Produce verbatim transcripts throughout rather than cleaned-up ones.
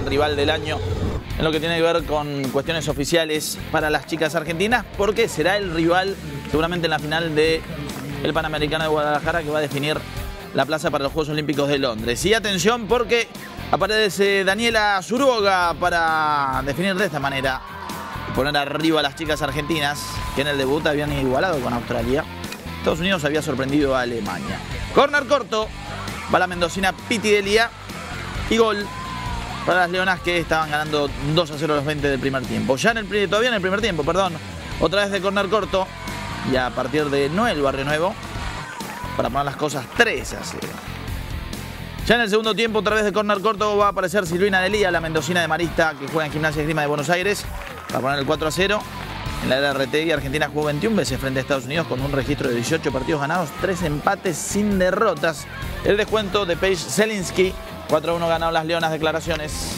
rival del año en lo que tiene que ver con cuestiones oficiales para las chicas argentinas, porque será el rival seguramente en la final del Panamericano de Guadalajara, que va a definir la plaza para los Juegos Olímpicos de Londres. Y atención, porque aparece Daniela Zuruoga para definir de esta manera y poner arriba a las chicas argentinas, que en el debut habían igualado con Australia. Estados Unidos había sorprendido a Alemania. Corner corto, va la mendocina Piti Delia y gol para las leonas, que estaban ganando dos a cero a los veinte del primer tiempo. Ya en el, todavía en el primer tiempo, perdón, otra vez de corner corto y a partir de Noel Barrio Nuevo para poner las cosas tres a cero. Ya en el segundo tiempo, otra vez de corner corto, va a aparecer Silvina Delia, la mendocina de Marista, que juega en Gimnasia Esgrima de Buenos Aires, para poner el cuatro a cero. En la R T I, Argentina jugó veintiuna veces frente a Estados Unidos con un registro de dieciocho partidos ganados, tres empates sin derrotas. El descuento de Paige Zielinski, cuatro a uno ganaron las leonas. Declaraciones.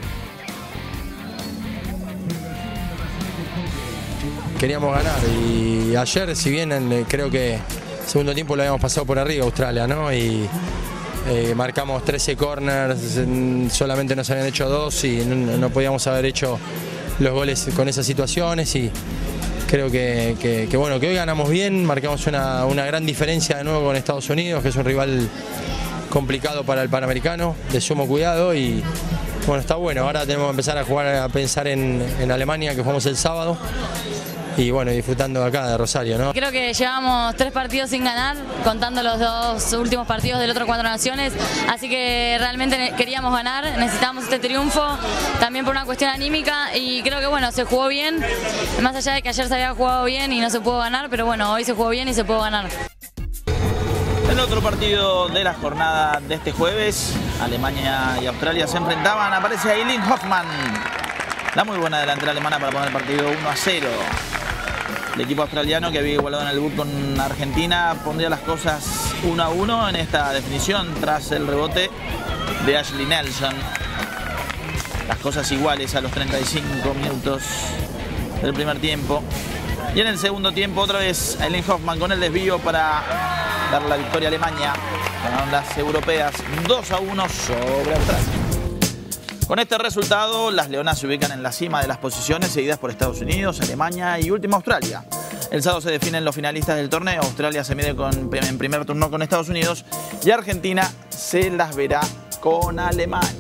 Queríamos ganar y ayer, si bien en, creo que segundo tiempo lo habíamos pasado por arriba Australia, ¿no? Y eh, marcamos trece corners, solamente nos habían hecho dos y no, no podíamos haber hecho los goles con esas situaciones, y creo que, que, que bueno, que hoy ganamos bien, marcamos una, una gran diferencia de nuevo con Estados Unidos, que es un rival complicado para el Panamericano, de sumo cuidado, y bueno, está bueno. Ahora tenemos que empezar a jugar, a pensar en, en Alemania, que jugamos el sábado, y bueno, disfrutando acá de Rosario, ¿no? Creo que llevamos tres partidos sin ganar, contando los dos últimos partidos del otro Cuatro Naciones, así que realmente queríamos ganar, necesitábamos este triunfo, también por una cuestión anímica, y creo que bueno, se jugó bien, más allá de que ayer se había jugado bien y no se pudo ganar, pero bueno, hoy se jugó bien y se pudo ganar. El otro partido de la jornada de este jueves, Alemania y Australia se enfrentaban. Aparece Eileen Hoffmann, la muy buena delantera alemana, para poner el partido uno a cero. El equipo australiano, que había igualado en el debut con Argentina, pondría las cosas uno a uno en esta definición tras el rebote de Ashley Nelson. Las cosas iguales a los treinta y cinco minutos del primer tiempo. Y en el segundo tiempo, otra vez Eileen Hoffmann con el desvío para dar la victoria a Alemania. Ganaron las europeas dos a uno sobre Australia. Con este resultado, las leonas se ubican en la cima de las posiciones, seguidas por Estados Unidos, Alemania y último Australia. El sábado se definen los finalistas del torneo. Australia se mide con, en primer turno con Estados Unidos y Argentina se las verá con Alemania.